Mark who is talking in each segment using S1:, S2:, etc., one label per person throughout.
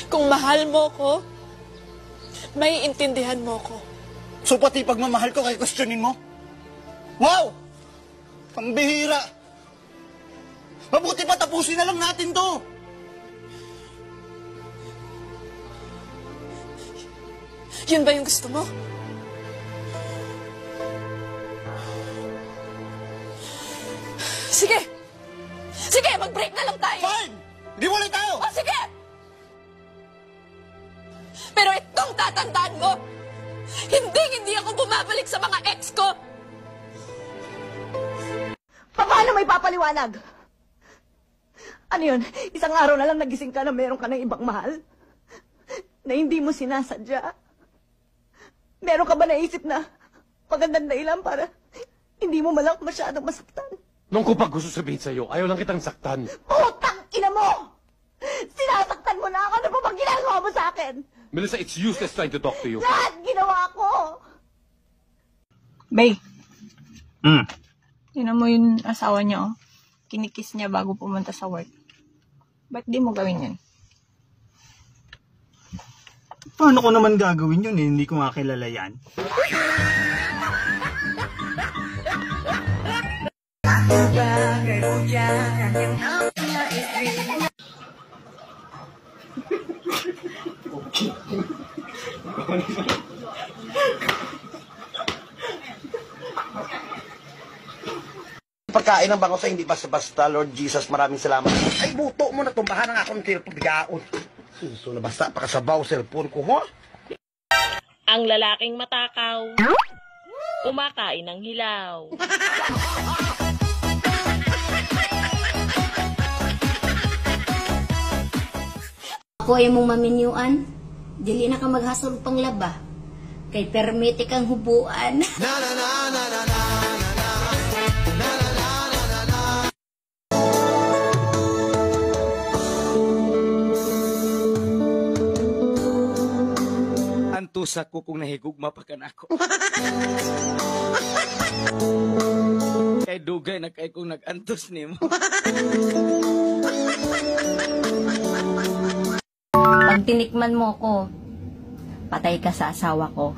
S1: Kung mahal mo ko, may intindihan mo ko.
S2: So pati pagmamahal ko kay questionin mo? Wow! Ang bihira! Mabuti pa tapusin na lang natin to!
S1: Yun ba yung gusto mo? Sige! Sige, mag-break na lang tayo!
S2: Fine! Di walay tayo!
S1: O, sige! Pero itong tatandaan mo, hindi ako bumabalik sa mga ex ko!
S3: Paano may papaliwanag? Ano yun? Isang araw na lang nagising ka na meron ka ng ibang mahal? Na hindi mo sinasadya? Meron ka ba naisip na magandang dahilan para hindi mo malang masyadong masaktan?
S4: Nung ko pag gusto sabihin sa'yo, ayaw lang kitang saktan.
S3: Putang ina mo! Sinasaktan mo na ako! Ano pa bang ginagawa mo sa akin?
S4: Melissa, it's useless trying to talk to you.
S3: Lahat ginawa ko!
S5: Bay. Tinan mo yung asawa niya, oh. Kinikiss niya bago pumunta sa work. Ba't di mo gawin yun?
S6: Paano ko naman gagawin yun eh? Hindi ko nga kilala yan.
S2: Pagkain ng bango sa hindi basta-basta, Lord Jesus, maraming salamat. Ay, buto mo na tumbahan ng akong tilpagyaon. So, nabasta pa ka sa baw, cellphone ko, ho?
S7: Ang lalaking matakaw, kumakain ng hilaw.
S8: Ako ay mong maminyuan, dili na ka maghasol pang laba, kay permite kang hubuan.
S9: Antusa ko kung nahigugma pa ka na ako. Kay dugay na kay kung nag-antos ni mo.
S8: Pag tinikman mo ko, patay ka sa asawa ko.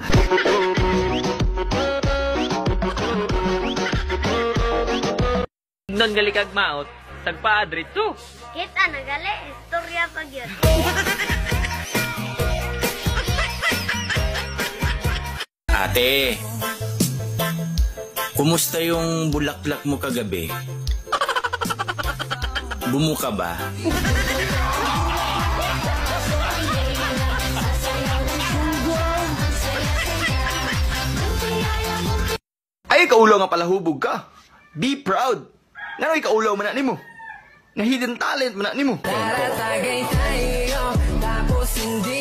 S7: Non galikag maot, tagpaadri to.
S10: Kita nagali, istorya pag yun.
S9: Ate, kumusta yung bulaklak mo kagabi? Bumuka ba? Ay, kaulaw nga pala hubog ka. Be proud. Nga ay kaulaw man na mo. Nga hidden talent man na mo. Tapos hindi